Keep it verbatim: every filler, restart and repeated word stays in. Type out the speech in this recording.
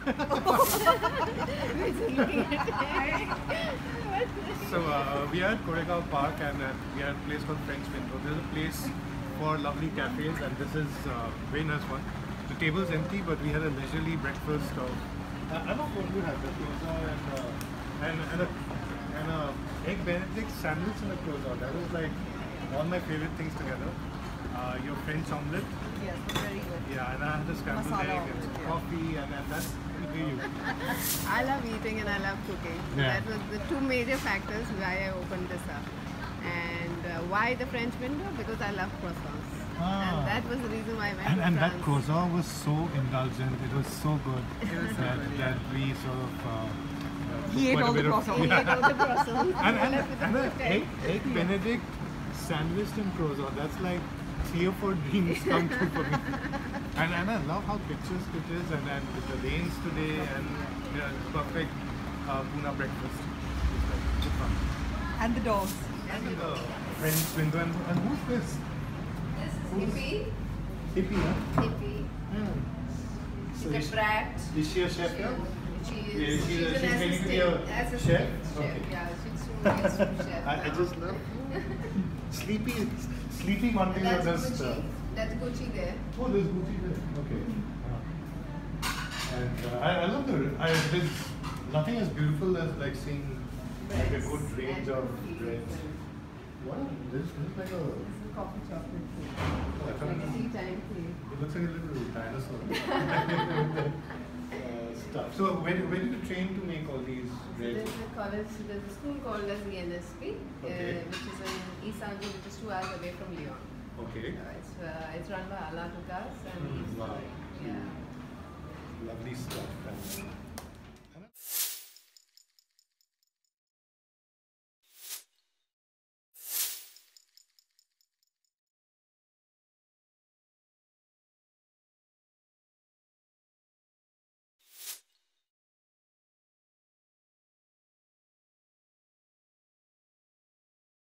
So uh, we are at Koregaon Park and uh, we are at a place called French Window. There's a place for lovely cafes and this is uh, very nice one. The table's empty but we had a leisurely breakfast of, uh, I don't know what you had, the croissant and, uh, and, and, a, and a egg benedict sandwich and a croissant. That was like all my favorite things together. Uh, your French omelette. Yes, very good. Yeah, and I had a scrambled Masala egg and some omelette, yeah. coffee and, and that's you. I love eating and I love cooking. So Yeah. that was the two major factors why I opened this up. And uh, why the French window? Because I love croissants. Ah. And that was the reason why I went And, to and that France. croissant was so indulgent, it was so good It was so that, good, that yeah. we sort of uh, He ate quite a all the bit of- croissants. He ate all the croissants. And, and, Left with the and an good egg, taste. egg benedict sandwiched in croissant, that's like three or four dreams come true for me. And, and I love how picturesque it is and, and with the rains today and you know, perfect uh, Pune breakfast. It's like good fun. And the dogs. And the French window and, and who's this? This is Who's- Hippie. Hippie, huh? Hippie. Hmm. So She's is- a brat. Is she a chef here? She Yeah, is. she's She's a- an she's going to be assistant. a assistant chef? chef. Okay. Yeah, she's soon be a sous chef. I, I now. just love sleepy, sleepy one thing That's are just. Uh, Gucci. That's Gucci there. oh, there's Gucci there. Okay. Uh, and uh, I, I love the. I, there's nothing as beautiful as like seeing like a Breads good range and of cookies breads. and- What? This, this is like a. This is coffee chocolate cake. Oh, I thought Like it was- tea time cake. It looks like a little dinosaur. uh, stuff. So where, where did you train to make all these So breads? there's a college, there's a school called as the N S P, Okay. uh, which is in East Anglia, which is two hours away from Lyon. Okay. Uh, it's, uh, it's run by Ala Tukas and Mm, he's, wow. yeah. Lovely stuff. And